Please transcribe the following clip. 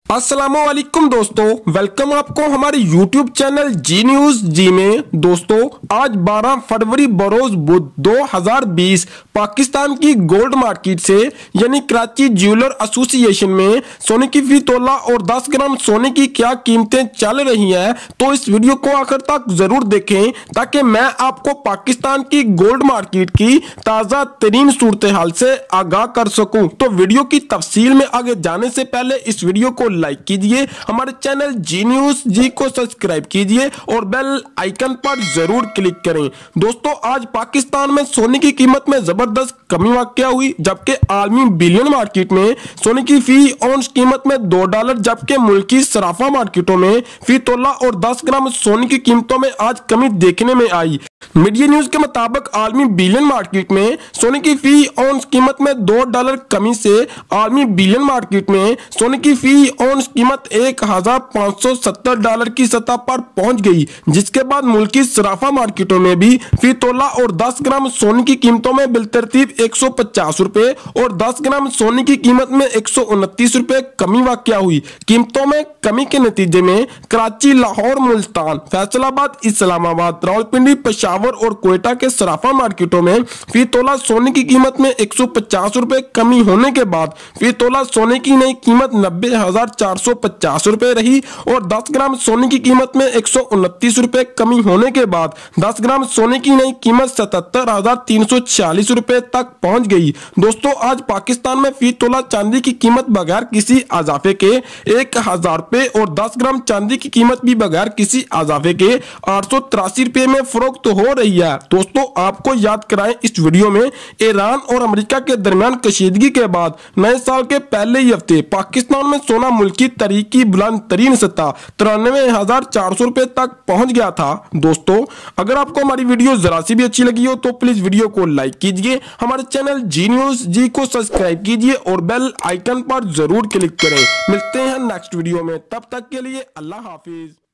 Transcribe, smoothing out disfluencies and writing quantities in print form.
अस्सलामुअलैकुम दोस्तों, वेलकम आपको हमारे YouTube चैनल जी न्यूज जी में। दोस्तों आज 12 फरवरी बरोज बुध 2020 पाकिस्तान की गोल्ड मार्केट से यानी कराची ज्वेलर एसोसिएशन में सोने की फी तोला और 10 ग्राम सोने की क्या कीमतें चल रही हैं, तो इस वीडियो को आखिर तक जरूर देखें ताकि मैं आपको पाकिस्तान की गोल्ड मार्केट की ताज़ा तरीन सूरत हाल से आगाह कर सकूं। तो वीडियो की तफसील में आगे जाने से पहले इस वीडियो को लाइक कीजिए, हमारे चैनल जी न्यूज जी को सब्सक्राइब कीजिए और बेल आइकन पर जरूर क्लिक करें। दोस्तों आज पाकिस्तान में सोने की कीमत में जबरदस्त कमी वाक़या हुई, जबकि आलमी बिलियन मार्केट में सोने की फी औंस कीमत में $2, जबकि मुल्की सराफा मार्केटों में फी तोला और 10 ग्राम सोने की कीमतों में आज कमी देखने में आई। मीडिया न्यूज के मुताबिक आलमी बिलियन मार्केट में सोने की फी औंस कीमत में $2 कमी से आलमी बिलियन मार्केट में सोने की फी औंस कीमत $1,570 की सतह पर पहुंच गई, जिसके बाद मुल्की सराफा मार्केटों में भी फी तोला और 10 ग्राम सोने की कीमतों में बिलतरतीब ₹150 और 10 ग्राम सोने की कीमत में ₹129 कमी वाक़या हुई। कीमतों में कमी के नतीजे में कराची, लाहौर, मुल्तान, फैसलाबाद, इस्लामाबाद, रावलपिंडी, पेशावर और क्वेटा के सराफा मार्केटों में फी तोला सोने की कीमत में ₹150 कमी होने के बाद फी तोला सोने की नई कीमत ₹90,450 रही और 10 ग्राम सोने की कीमत में ₹129 कमी होने के बाद 10 ग्राम सोने की नई कीमत ₹77,346 तक पहुंच गई। दोस्तों आज पाकिस्तान में फी तोला चांदी की कीमत बगैर किसी इजाफे के ₹1,000 और 10 ग्राम चांदी की कीमत भी बगैर किसी इजाफे के ₹883 में फरोख्त हो रही है। दोस्तों आपको याद कराएं, इस वीडियो में ईरान और अमेरिका के दरमियान कशीदगी के बाद नए साल के पहले ही हफ्ते पाकिस्तान में सोना मुल्की तारीख की बुलंद तरीन सतह ₹93,400 तक पहुंच गया था। दोस्तों अगर आपको हमारी वीडियो जरा सी भी अच्छी लगी हो तो प्लीज वीडियो को लाइक कीजिए, हमारे चैनल जी न्यूज जी को सब्सक्राइब कीजिए और बेल आइकन पर जरूर क्लिक करें। मिलते हैं नेक्स्ट वीडियो में, तब तक के लिए अल्लाह हाफिज।